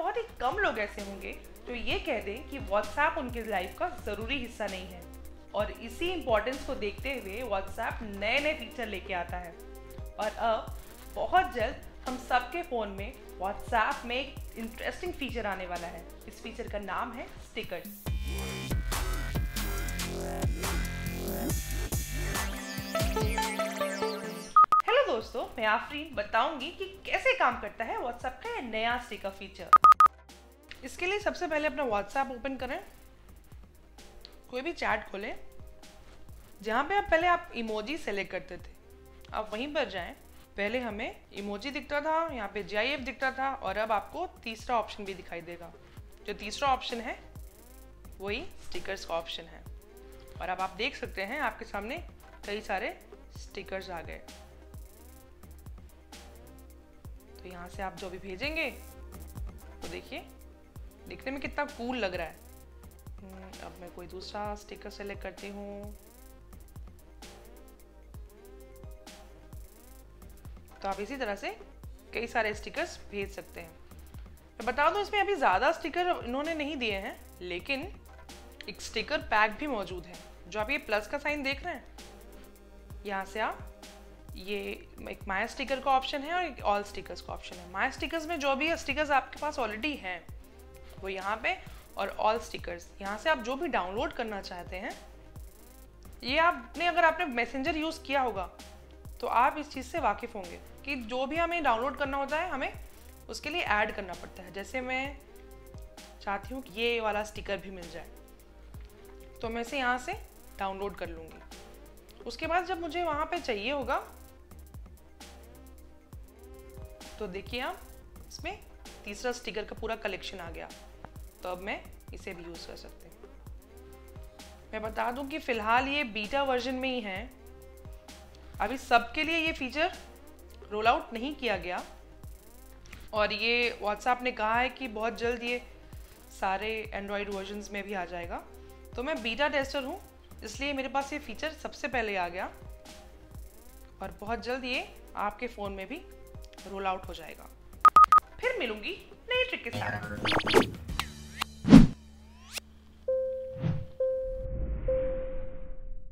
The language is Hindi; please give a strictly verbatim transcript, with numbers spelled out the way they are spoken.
बहुत ही कम लोग ऐसे होंगे जो ये कह दें कि व्हाट्सएप उनकी लाइफ का ज़रूरी हिस्सा नहीं है। और इसी इम्पोर्टेंस को देखते हुए व्हाट्सएप नए नए फीचर लेके आता है और अब बहुत जल्द हम सबके फ़ोन में व्हाट्सएप में एक इंटरेस्टिंग फीचर आने वाला है। इस फीचर का नाम है स्टिकर्स। हेलो दोस्तों, मैं आफरीन बताऊंगी कि कैसे काम करता है व्हाट्सएप का यह नया स्टिकर फीचर। इसके लिए सबसे पहले अपना व्हाट्सएप ओपन करें, कोई भी चैट खोलें। जहाँ पे आप पहले आप इमोजी सेलेक्ट करते थे, आप वहीं पर जाएं। पहले हमें इमोजी दिखता था, यहाँ पे जी आई एफ दिखता था और अब आपको तीसरा ऑप्शन भी दिखाई देगा। जो तीसरा ऑप्शन है वही स्टिकर्स का ऑप्शन है। और अब आप देख सकते हैं आपके सामने कई सारे स्टिकर्स आ गए। तो यहाँ से आप जो भी भेजेंगे तो देखिए दिखने में कितना कूल लग रहा है। अब मैं कोई दूसरा स्टिकर सेलेक्ट करती हूँ, तो आप इसी तरह से कई सारे स्टिकर्स भेज सकते हैं। मैं बता दूं, इसमें अभी ज़्यादा स्टिकर इन्होंने नहीं दिए हैं, लेकिन एक स्टिकर पैक भी मौजूद है। जो आप ये प्लस का साइन देख रहे हैं, यहाँ से आप ये एक माय स्टिकर का ऑप्शन है और एक ऑल स्टिकर्स का ऑप्शन है। माय स्टिकर्स में जो भी स्टिकर्स आपके पास ऑलरेडी हैं वो यहाँ पे, और ऑल स्टिकर्स यहाँ से आप जो भी डाउनलोड करना चाहते हैं। ये आपने अगर आपने मैसेंजर यूज़ किया होगा तो आप इस चीज़ से वाकिफ़ होंगे कि जो भी हमें डाउनलोड करना होता है हमें उसके लिए ऐड करना पड़ता है। जैसे मैं चाहती हूँ कि ये वाला स्टिकर भी मिल जाए, तो मैं इसे यहाँ से डाउनलोड कर लूँगी। उसके बाद जब मुझे वहाँ पे चाहिए होगा तो देखिए आप, इसमें तीसरा स्टिकर का पूरा कलेक्शन आ गया। तो अब मैं इसे भी यूज़ कर सकते हैं। मैं बता दूं कि फ़िलहाल ये बीटा वर्जन में ही है। अभी सबके लिए ये फीचर रोल आउट नहीं किया गया और ये व्हाट्सएप ने कहा है कि बहुत जल्द ये सारे एंड्रॉयड वर्जन्स में भी आ जाएगा। तो मैं बीटा टेस्टर हूँ, इसलिए मेरे पास ये फीचर सबसे पहले आ गया और बहुत जल्द ये आपके फ़ोन में भी रोल आउट हो जाएगा। फिर मिलूंगी नई ट्रिक के साथ।